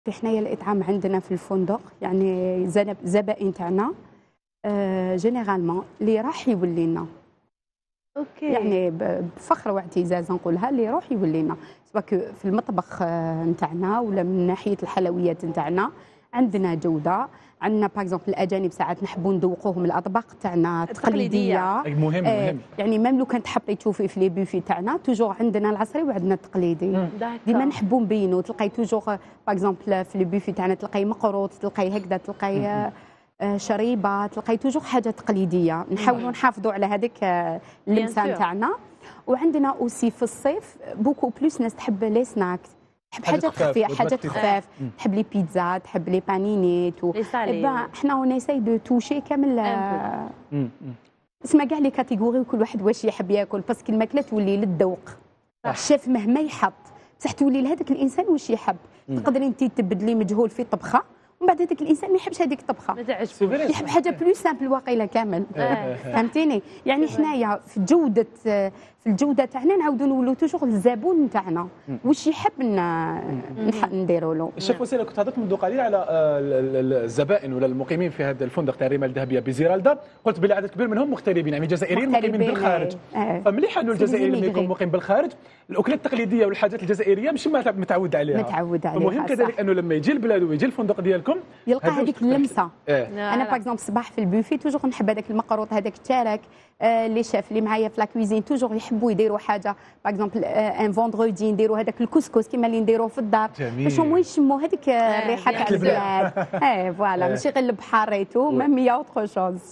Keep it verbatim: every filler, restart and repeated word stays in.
حنايا الإطعام عندنا في الفندق يعني زنب زبائن تاعنا آآ جينيرالمون اللي راح يولي لنا، أوكي. يعني ب بفخر واعتزاز نقولها اللي يروح يولي لنا، سواء ك في المطبخ نتاعنا ولا من ناحية الحلويات نتاعنا، عندنا جودة، عندنا باغ اكزومبل الأجانب ساعات نحبوا نذوقوهم الأطباق تاعنا التقليدية. أي مهم آآ مهم. يعني ميم لو كان تحبي تشوفي في لي بوفي تاعنا توجور عندنا العصري وعندنا التقليدي. ديما نحبوا نبينوا تلقاي توجور باغ اكزومبل في لي بوفي تاعنا تلقاي مقروط، تلقاي هكذا، تلقاي آه شريبه، تلقاي توجور حاجه تقليديه، نحاولوا نحافظوا على هذيك اللمسه نتاعنا. وعندنا اوسي في الصيف بوكو بلوس ناس تحب لي سناك، تحب حاجات خفيفه، حاجات خفاف، تحب لي بيتزا، تحب لي بانيني تو احنا ونساي دو توشي كامل اسمها كاع لي كاتيجوري وكل واحد واش يحب ياكل، باسكو الماكله تولي للذوق. الشيف مهما يحط بصح تولي لهذاك الانسان واش يحب. تقدري انت تبدلي مجهول في طبخه ومن بعد هذاك الانسان ما يحبش هذيك الطبخه، ما تعجبوش، يحب حاجه بلو سامبل واقيلا كامل. فهمتيني؟ يعني حنايا في جوده في الجوده تاعنا نعاودوا نولوا توجور الزبون تاعنا واش يحب نديروا له. الشيف وسيله كنت هضرت منذ قليل على الزبائن ولا المقيمين في هذا الفندق تاع الرمال الذهبيه بزيرالدا، قلت بلي عدد كبير منهم مغتربين يعني جزائريين مقيمين بالخارج. فمليح انه الجزائري لما يكون مقيم بالخارج الاكلات التقليديه والحاجات الجزائريه ماشي متعود عليها. متعود عليها. المهم كذلك انه لما يجي البلاد ويجي الفندق ديالكم يلقى هذيك اللمسه. اه. انا باغ اكزومبل صباح في البوفي توجور نحب هذاك المقروط هذاك التارك. آه لي شاف اللي معايا في لا كويزين توجور يحبوا يديروا حاجه باغ اكزومبل ان فوندغودي نديروا هذاك الكسكس كيما اللي نديروه في الدار باش هما يشموا هذيك الريحه تاع البلاد. اي فوالا ماشي غير البحر ريتو ميم يا اوتر شوز.